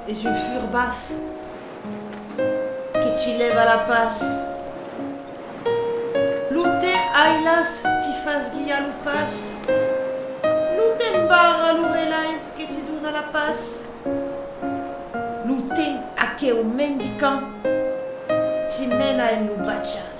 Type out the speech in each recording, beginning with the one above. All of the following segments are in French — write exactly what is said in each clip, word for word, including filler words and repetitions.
et une fure basse que tu lèves à la passe. L'outé ailas ti fas guia lupas. L'outé barra l'ourelais que tu donnes à la passe. L'outé a que au mendicant ti mène à une loubachas.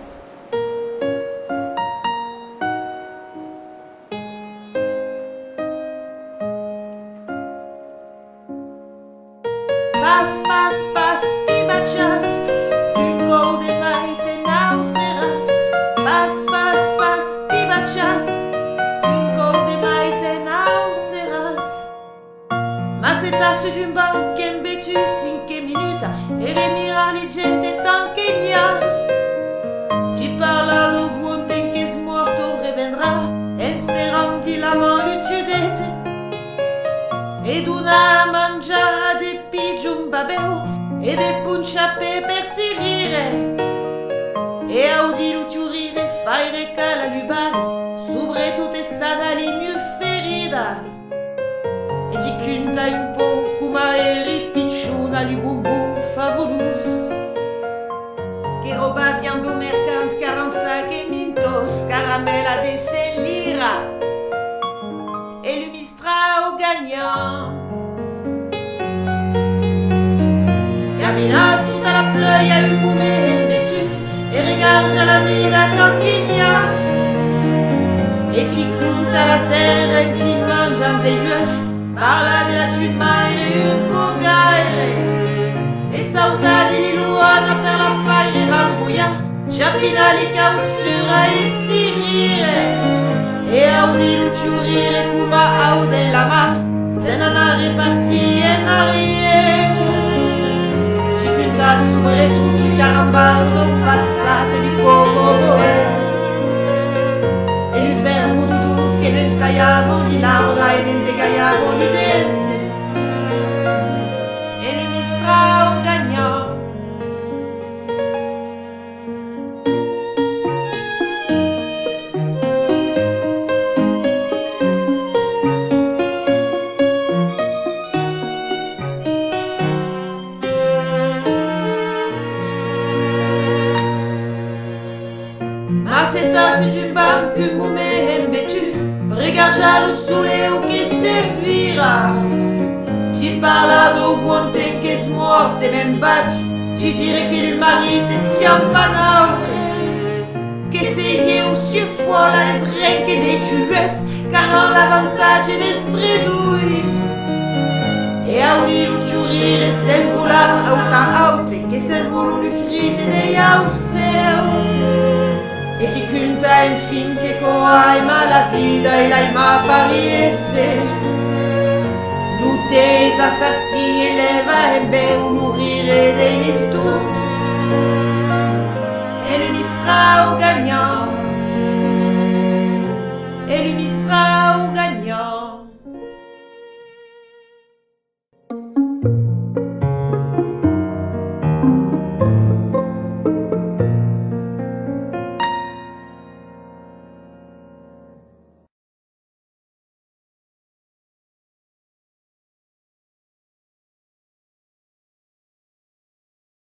Pas, pas, pas, pibachas, un gol de maite não serás. Pas, pas, pas, pibachas, un gol de maite não serás. Mas estás d'un banco em betu cinque minuta e le mirar li gente tant que n'y a. Ti parla do buon ten que es morto revendrà en seram di la mano chiudete e d'una mangia de pigiun babeo e de punciape per si rire e audilu ciurire faire cala lubari sobre tutte sanali mieux ferida e ti cunta un po' come eri picciuna lu bumbum favolus che roba vient do mercant quarante-cinq e mintos caramella de se lira e lu mistra au gagnant. Camina sous la pleuille à une moumée vêtue et regarde la vida tant qu'il y a. Et tu comptes à la terre et tu manges un dégueulasse. Parla de la tumaille et un beau gaire. Et sauta di luana per la faille et rambouilla. Chapina li causura e si rire. E audi lu ciurire kuma aude la mar. Se non ha riparti en arrière. Sobre tutto il caramballo passate di poco boè e il verbo dudù che ne tagliavano di laura e ne degaiavano i denti e ne mistrao gagnò. Accettasse d'un banco un momento vêtu, regarde già lo sole o che servira. Ci parla do buon ten che es morte men baci, ci dire che il marito siamo pas neutre, che se gli aussi fuola es rien que des tues, car on l'avantage des stridui. E audi lu ciurire sem volar autant aute, che sem volu lu crite dei auseu. E ti cunta infin che coaima la vida e l'aima pariesse. L'utesa assassì eleva e be un urire dei listù. E le mistrao gagnò.